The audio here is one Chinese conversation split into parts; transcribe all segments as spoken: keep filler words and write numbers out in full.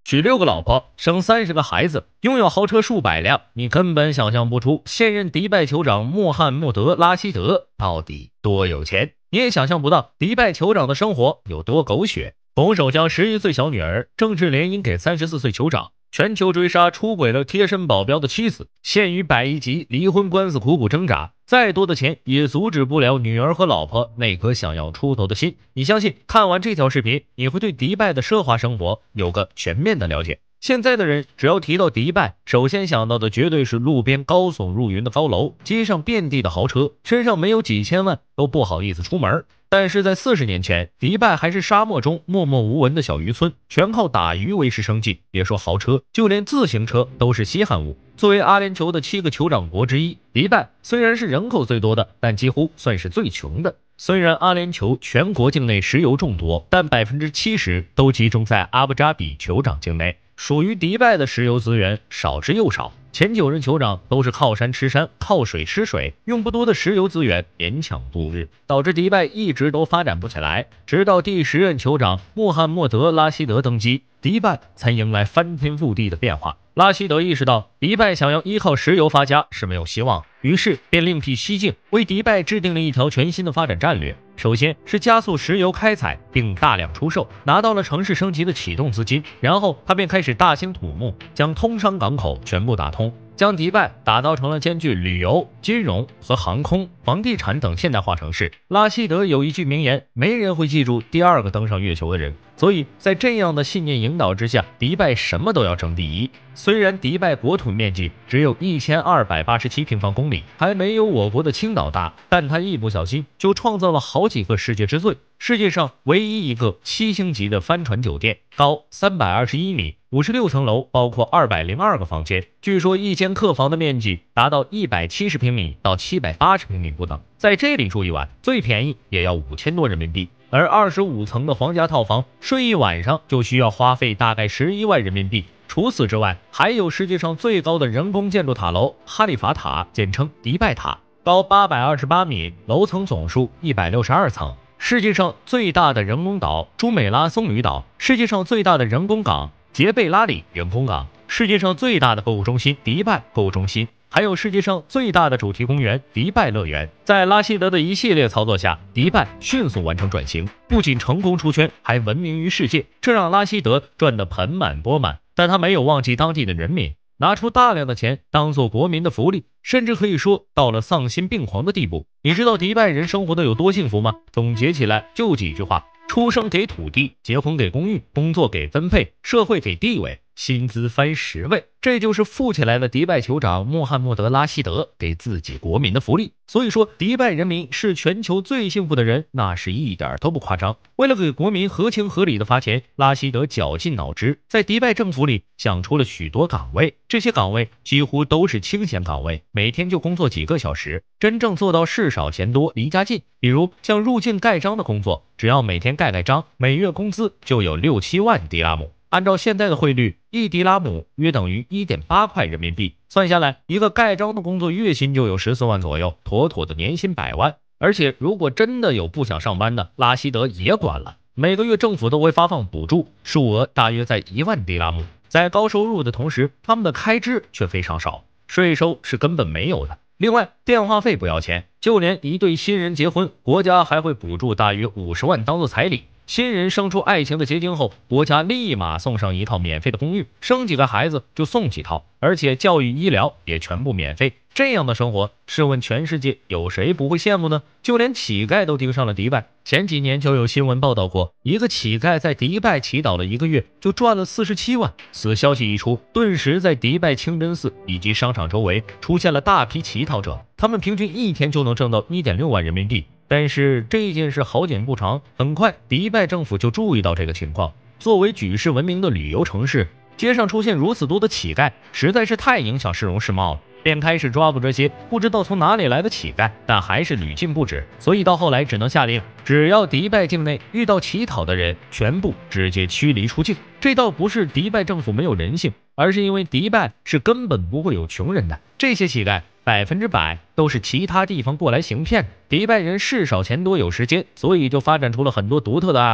娶六个老婆，生三十个孩子，拥有豪车数百辆，你根本想象不出现任迪拜酋长穆罕默德·拉希德到底多有钱，你也想象不到迪拜酋长的生活有多狗血。拱手将十一岁小女儿政治联姻给三十四岁酋长，全球追杀出轨了贴身保镖的妻子，陷于百亿级离婚官司苦苦挣扎，再多的钱也阻止不了女儿和老婆那颗想要出头的心。你相信看完这条视频，你会对迪拜的奢华生活有个全面的了解。现在的人只要提到迪拜，首先想到的绝对是路边高耸入云的高楼，街上遍地的豪车，身上没有几千万都不好意思出门。但是在四十年前，迪拜还是沙漠中默默无闻的小渔村，全靠打鱼维持生计。别说豪车，就连自行车都是稀罕物。作为阿联酋的七个酋长国之一，迪拜虽然是人口最多的，但几乎算是最穷的。虽然阿联酋全国境内石油众多，但百分之七十都集中在阿布扎比酋长境内。属于迪拜的石油资源少之又少，前九任酋长都是靠山吃山，靠水吃水，用不多的石油资源勉强度日，导致迪拜一直都发展不起来。直到第十任酋长穆罕默德·拉希德登基，迪拜才迎来翻天覆地的变化。拉希德意识到迪拜想要依靠石油发家是没有希望，于是便另辟蹊径，为迪拜制定了一条全新的发展战略。首先是加速石油开采并大量出售，拿到了城市升级的启动资金，然后他便开始大兴土木，将通商港口全部打通，将迪拜打造成了兼具旅游、金融和航空、房地产等现代化城市。拉希德有一句名言，没人会记住第二个登上月球的人。所以在这样的信念引导之下，迪拜什么都要争第一。虽然迪拜国土面积只有一千二百八十七平方公里，还没有我国的青岛大，但它一不小心就创造了好几个世界之最。世界上唯一一个七星级的帆船酒店，高三百二十一米，五十六层楼，包括二百零二个房间。据说一间客房的面积达到一百七十平米到七百八十平米不等，在这里住一晚，最便宜也要五千多人民币。而二十五层的皇家套房，睡一晚上就需要花费大概十一万人民币。除此之外，还有世界上最高的人工建筑塔楼哈利法塔，简称迪拜塔，高八百二十八米，楼层总数一百六十二层。世界上最大的人工岛朱美拉松女岛，世界上最大的人工港杰贝拉里人工港，世界上最大的购物中心迪拜购物中心，还有世界上最大的主题公园迪拜乐园。在拉希德的一系列操作下，迪拜迅速完成转型，不仅成功出圈，还闻名于世界，这让拉希德赚得盆满钵满。但他没有忘记当地的人民，拿出大量的钱当做国民的福利，甚至可以说到了丧心病狂的地步。你知道迪拜人生活的有多幸福吗？总结起来就几句话：出生给土地，结婚给公寓，工作给分配，社会给地位，薪资翻十倍。这就是富起来的迪拜酋长穆罕默德·拉希德给自己国民的福利。所以说，迪拜人民是全球最幸福的人，那是一点都不夸张。为了给国民合情合理的发钱，拉希德绞尽脑汁，在迪拜政府里想出了许多岗位，这些岗位几乎都是清闲岗位，每天就工作几个小时，真正做到事少钱多离家近。比如像入境盖章的工作，只要每天盖盖章，每月工资就有六七万迪拉姆。按照现在的汇率，一迪拉姆约等于 一点八块人民币，算下来，一个盖章的工作月薪就有十四万左右，妥妥的年薪百万。而且如果真的有不想上班的，拉希德也管了，每个月政府都会发放补助，数额大约在一万迪拉姆。在高收入的同时，他们的开支却非常少，税收是根本没有的。另外，电话费不要钱，就连一对新人结婚，国家还会补助大约五十万当做彩礼。新人生出爱情的结晶后，国家立马送上一套免费的公寓，生几个孩子就送几套，而且教育医疗也全部免费。这样的生活，试问全世界有谁不会羡慕呢？就连乞丐都盯上了迪拜。前几年就有新闻报道过，一个乞丐在迪拜祈祷了一个月，就赚了四十七万。此消息一出，顿时在迪拜清真寺以及商场周围出现了大批乞讨者，他们平均一天就能挣到 一点六万人民币。但是这件事好景不长，很快迪拜政府就注意到这个情况。作为举世闻名的旅游城市，街上出现如此多的乞丐，实在是太影响市容市貌了，便开始抓捕这些不知道从哪里来的乞丐，但还是屡禁不止。所以到后来只能下令，只要迪拜境内遇到乞讨的人，全部直接驱离出境。这倒不是迪拜政府没有人性，而是因为迪拜是根本不会有穷人的，这些乞丐百分之百都是其他地方过来行骗。迪拜人事少钱多有时间，所以就发展出了很多独特的爱好，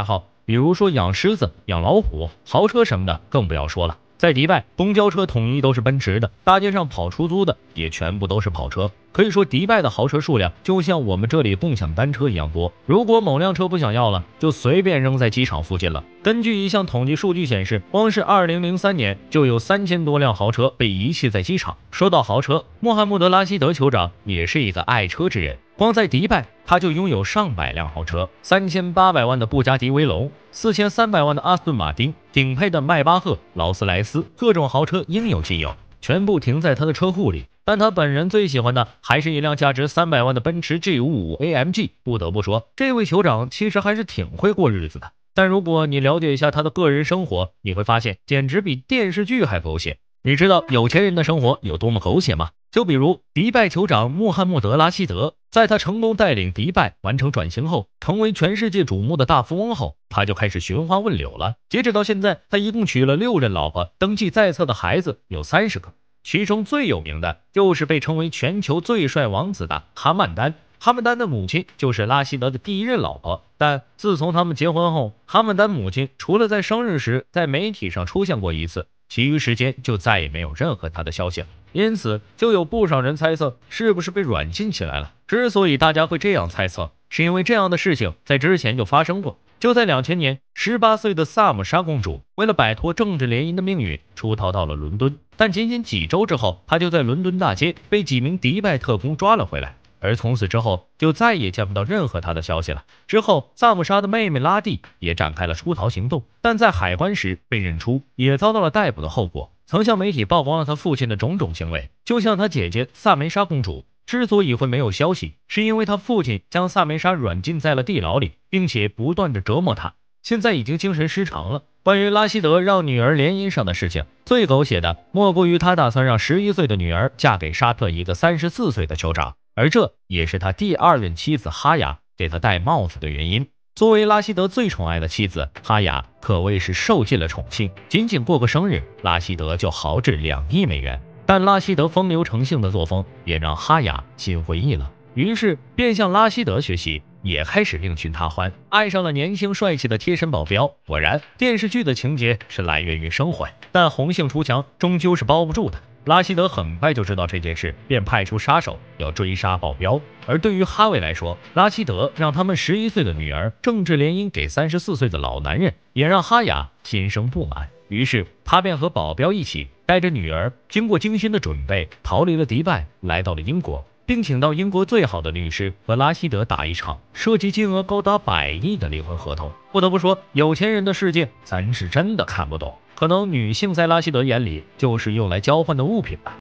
比如说养狮子、养老虎，豪车什么的更不要说了。在迪拜，公交车统一都是奔驰的，大街上跑出租的也全部都是跑车。可以说，迪拜的豪车数量就像我们这里共享单车一样多。如果某辆车不想要了，就随便扔在机场附近了。根据一项统计数据显示，光是二零零三年就有三千多辆豪车被遗弃在机场。说到豪车，穆罕默德·拉希德酋长也是一个爱车之人。光在迪拜，他就拥有上百辆豪车，三千八百万的布加迪威龙，四千三百万的阿斯顿马丁，顶配的迈巴赫、劳斯莱斯，各种豪车应有尽有，全部停在他的车库里。但他本人最喜欢的还是一辆价值三百万的奔驰 G 五十五 A M G。不得不说，这位酋长其实还是挺会过日子的。但如果你了解一下他的个人生活，你会发现简直比电视剧还狗血。你知道有钱人的生活有多么狗血吗？就比如迪拜酋长穆罕默德·拉希德，在他成功带领迪拜完成转型后，成为全世界瞩目的大富翁后，他就开始寻花问柳了。截止到现在，他一共娶了六任老婆，登记在册的孩子有三十个，其中最有名的就是被称为全球最帅王子的哈曼丹。哈曼丹的母亲就是拉希德的第一任老婆，但自从他们结婚后，哈曼丹母亲除了在生日时在媒体上出现过一次，其余时间就再也没有任何他的消息了。因此，就有不少人猜测是不是被软禁起来了。之所以大家会这样猜测，是因为这样的事情在之前就发生过。就在两千年，十八岁的萨姆莎公主为了摆脱政治联姻的命运，出逃到了伦敦。但仅仅几周之后，她就在伦敦大街被几名迪拜特工抓了回来。而从此之后，就再也见不到任何他的消息了。之后，萨姆莎的妹妹拉蒂也展开了出逃行动，但在海关时被认出，也遭到了逮捕的后果。曾向媒体曝光了他父亲的种种行为，就像他姐姐萨梅莎公主之所以会没有消息，是因为他父亲将萨梅莎软禁在了地牢里，并且不断的折磨她，现在已经精神失常了。关于拉希德让女儿联姻上的事情，最狗血的莫过于他打算让十一岁的女儿嫁给沙特一个三十四岁的酋长。而这也是他第二任妻子哈雅给他戴帽子的原因。作为拉希德最宠爱的妻子，哈雅可谓是受尽了宠幸，仅仅过个生日，拉希德就豪掷两亿美元。但拉希德风流成性的作风也让哈雅心灰意冷，于是便向拉希德学习，也开始另寻他欢，爱上了年轻帅气的贴身保镖。果然，电视剧的情节是来源于生活，但红杏出墙终究是包不住的。拉希德很快就知道这件事，便派出杀手要追杀保镖。而对于哈维来说，拉希德让他们十一岁的女儿政治联姻给三十四岁的老男人，也让哈雅心生不满。于是他便和保镖一起带着女儿，经过精心的准备，逃离了迪拜，来到了英国，并请到英国最好的律师和拉希德打一场涉及金额高达百亿的离婚合同。不得不说，有钱人的世界咱是真的看不懂。可能女性在拉希德眼里就是用来交换的物品吧。